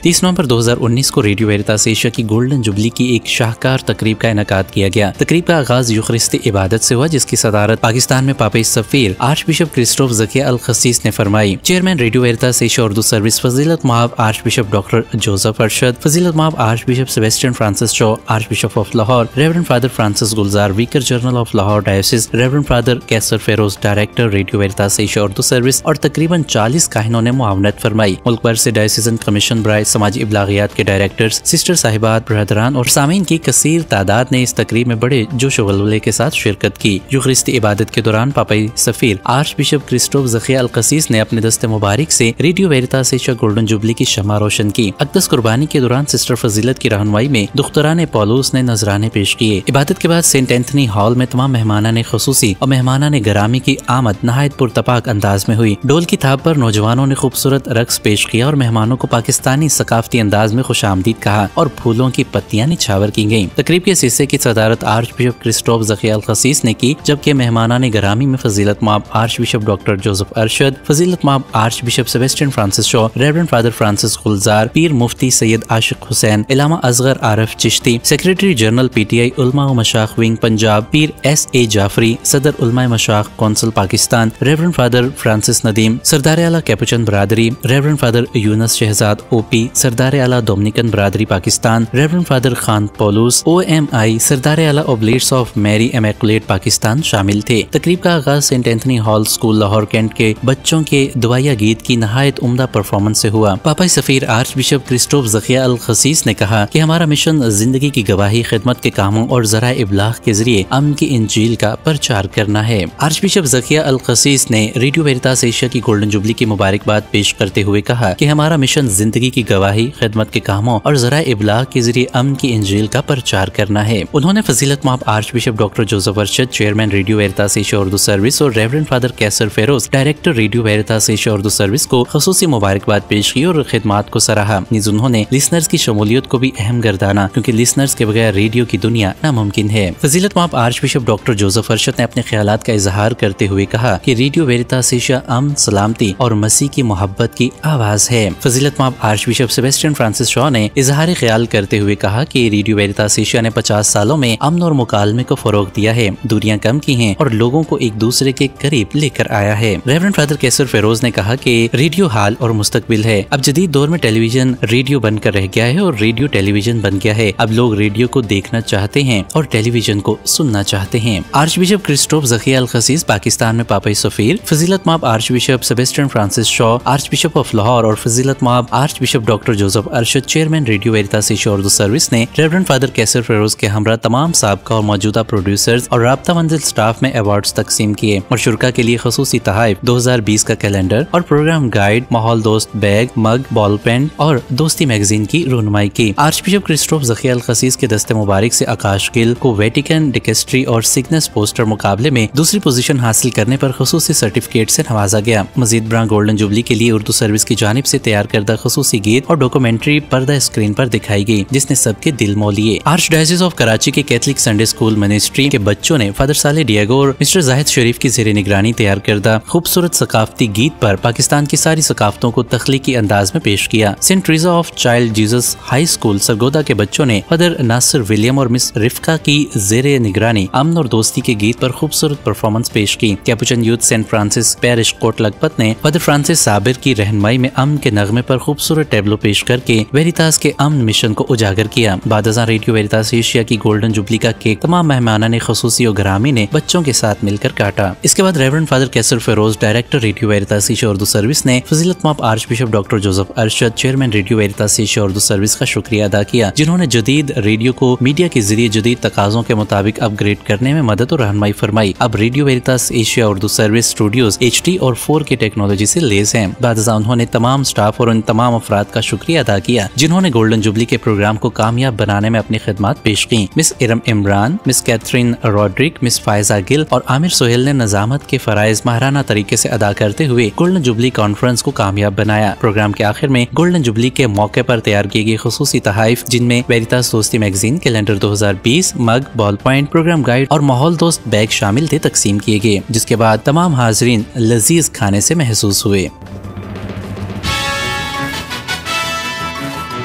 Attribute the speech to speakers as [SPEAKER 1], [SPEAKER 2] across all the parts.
[SPEAKER 1] 30 नवंबर 2019 को radio Veritas Asia की गोल्डन जुबली की एक शाहकार तकरीब का इनेकाद किया गया। तकरीब का आगाज यूखरिस्ती इबादत से हुआ, जिसकी सदारत पाकिस्तान में पापी सफीर आर्चबिशप क्रिस्टोफ ज़किया अल-कसीस ने फरमाई। Chairman radio Veritas Asia Urdu service फजीलत माब आर्चबिशप डॉक्टर जोसेफ अरशद, फजीलत माब archbishop Sebastian Francis Shaw, archbishop of Lahore, reverend father Francis Gulzar, vicar general of Lahore diocese, reverend father Qaiser Feroze, director radio Veritas Asia Urdu service और तकरीबन 40 काहिनों ने मुआवनत फरमाई। मुल्क भर से डायोसिजन कमीशन बराए समाजी इब्लागियात के डायरेक्टर्स, सिस्टर साहिबात, ब्रदरान और सामीन की कसीर तादाद ने इस तकरीब में बड़े जोश व गलबले के साथ शिरकत की। यूखरिस्ती इबादत के दौरान पापाई सफीर आर्चबिशप क्रिस्टोफ ज़किया अल-कसीस ने अपने दस्ते मुबारक से radio Veritas Asia golden jubilee की शमा रोशन की। अक़दस कुर्बानी के दौरान सिस्टर फजीलत की रहनुमाई में दुख्तरान पौलुस ने नजराने पेश किए। इबादत के बाद सेंट एंथनी हॉल में तमाम मेहमानाने खुसूसी और मेहमानाने गरामी की आमद नहायत पुरतपाक अंदाज में हुई। डोल की थाप पर नौजवानों ने खूबसूरत रक्स पेश किया और मेहमानों को पाकिस्तानी सकाफती अंदाज में खुशामदीद कहा और फूलों की पत्तियां निछावर की गयी। तकरीब के हिस्से की सदारत आर्चबिशप क्रिस्टोफ ज़किया अल-कसीस ने की, जबकि मेहमानाने गरामी में फजीलत माब आर्चबिशप डॉक्टर जोसेफ अरशद, फजीलत माब archbishop Sebastian Francis Shaw, reverend father Francis Gulzar, Pir Mufti Syed Ashiq Hussain, Allama Asghar Arif Chishti, secretary general PTI उलमा व मशाइख विंग पंजाब पीर S.A. जाफरी, सदर उलमा मशाइख council Pakistan reverend father Francis Nadeem, सरदार आला कैपुचन बरादरी reverend father Younas Shahzad OP, सरदार आला डोमिनिकन बरादरी पाकिस्तान रेवरेंड फादर खान पौलुस OMI, सरदार आला Oblates of Mary Immaculate Pakistan शामिल थे। तकरीब का आगाज Saint Anthony Hall School Lahore Cantt के बच्चों के दुआया गीत की नहायत उम्दा परफॉर्मेंस से हुआ। पापाई सफीर आर्चबिशप क्रिस्टोफ ज़किया अल-कसीस ने कहा कि हमारा मिशन जिंदगी की गवाही, खिदमत के कामों और ज़राए इब्लाग के जरिए अमन की इंजील का प्रचार करना है। आर्चबिशप ज़किया अल-कसीस ने रेडियो वेरिटास एशिया की गोल्डन जुबली की मुबारकबाद पेश करते हुए कहा कि हमारा मिशन जिंदगी की गवाही, खिदमत के कामों और ज़राए इब्लाग के जरिए अमन की इंजील का प्रचार करना है। उन्होंने फजीलत माब archbishop doctor Joseph Arshad, chairman radio Veritas Asia Urdu service और Reverend father Qaiser Feroze, director radio Veritas Asia Urdu Service को खसूसी मुबारकबाद पेश की और खिदमात को सराहा। नीज़ उन्होंने लिसनर्स की शमूलियत को भी अहम गर्दाना, क्योंकि लिसनर्स के बगैर रेडियो की दुनिया नामुमकिन है। फजीलत माब आर्चबिशप डॉक्टर जोसेफ अरशद ने अपने ख्यालात का इजहार करते हुए कहा कि रेडियो वेरिटास एशिया अमन, सलामती और मसीह की मोहब्बत की आवाज है। फजीलत माब आर्चबिशप सेबेस्टियन फ्रांसिस शॉ ने इजहार ख्याल करते हुए कहा कि रेडियो वेरिटास एशिया ने 50 सालों में अमन और मुकालमे को फरोग दिया है, दूरियां कम की हैं और लोगों को एक दूसरे के करीब लेकर आया है। रेवरेंड फादर कैसर फेरोज ने कहा कि रेडियो हाल और मुस्तकबिल है। अब जदीद दौर में टेलीविजन रेडियो बनकर रह गया है और रेडियो टेलीविजन बन गया है। अब लोग रेडियो को देखना चाहते हैं और टेलीविजन को सुनना चाहते हैं। Archbishop Christophe Zakhia El-Kassis Pakistan में पापाई सफीर, फजीलत माब archbishop Sebastian Francis Shaw, archbishop of Lahore और फजीलत माब archbishop doctor Joseph Arshad, chairman radio Veritas Asia Urdu Service ने रेवरेंड फादर कैसर फेरोज के हमरा तमाम साबका और मौजूदा प्रोड्यूसर्स और राब्ता मंजिल स्टाफ में अवार्ड्स तकसीम किए और शुरका के लिए खसूसी तोहफे 2020 का कैलेंडर और प्रोग्राम गाइड, माहौल दोस्त बैग, मग, बॉल पेन और दोस्ती मैगजीन की रहनुमाई की। आर्चबिशप क्रिस्टोफ ज़किया अल-कसीस के दस्ते मुबारक से आकाश गिल को वेटिकन डिकेस्ट्री और सिग्नेस पोस्टर मुकाबले में दूसरी पोजीशन हासिल करने पर खसूसी सर्टिफिकेट से नवाजा गया। मजीद बरां गोल्डन जुबली के लिए उर्दू सर्विस की जानिब से तैयार करदा खसूसी गीत और डॉक्यूमेंट्री पर्दा स्क्रीन पर दिखाई गई, जिसने सबके दिल मोह लिए। आर्च डायोसिस ऑफ कराची के कैथलिक संडे स्कूल मिनिस्ट्री के बच्चों ने फादर साले डिएगो और मिस्टर जाहिद शरीफ की ज़ेरे निगरानी तैयार करदा खूबसूरत सकाफती गीत पर पाकिस्तान की सारी सकाफतों को तख्लीकी अंदाज में पेश किया। Saint Theresa of Child Jesus High School Sargodha के बच्चों ने फादर नासिर विलियम और मिस रिफ्का की ज़ेरे निगरानी अमन और दोस्ती के गीत पर खूबसूरत परफॉर्मेंस पेश की। Capuchin Youth Saint Francis Parish Kot Lakhpat ने फादर फ्रांसिस साबिर की रहनुमाई में अमन के नगमे पर खूबसूरत टेबलो पेश करके वेरिटास के अमन मिशन को उजागर किया। बादशाह रेडियो वेरिटास एशिया की गोल्डन जुबली का केक तमाम मेहमाना ने खसूसी और ग्रामी ने बच्चों के साथ मिलकर काटा। इसके बाद Reverend father Qaiser Feroze, director radio Veritas Asia Urdu Service ने फजीलत माब archbishop doctor Joseph Arshad, chairman radio Veritas Asia Urdu Service का शुक्रिया अदा किया, जिन्होंने जदीद रेडियो को मीडिया के जरिए जदीद तकाजों के मुताबिक अपग्रेड करने में मदद और रहनुमाई फरमाई। अब Radio Veritas Asia Urdu Service studios HD और 4K टेक्नोलॉजी से लेस हैं। बादशाह उन्होंने तमाम स्टाफ और उन तमाम अफराद का शुक्रिया अदा किया जिन्होंने गोल्डन जुबली के प्रोग्राम को कामयाब बनाने में अपनी खिदमत पेश की। Miss Iram Imran, Miss Catherine Rodrick, Miss Faiza Gill और आमिर सोहेल ने नजामत के फराइज माहराना तरीके से अदा करते हुए गोल्डन जुबली कॉन्फ्रेंस को कामयाब बनाया। प्रोग्राम के आखिर में गोल्डन जुबली के मौके पर तैयार किए गए खसूसी तोहफे, जिनमें Veritas Dosti magazine, calendar 2020, mug, ball point, programme guide और माहौल दोस्त बैग शामिल थे, तकसीम किए गए, जिसके बाद तमाम हाजरीन लजीज खाने से महसूस हुए।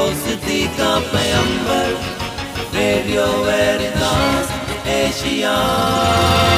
[SPEAKER 2] دوستی کا پیمبر ریڈیو ویریٹاس ایشیا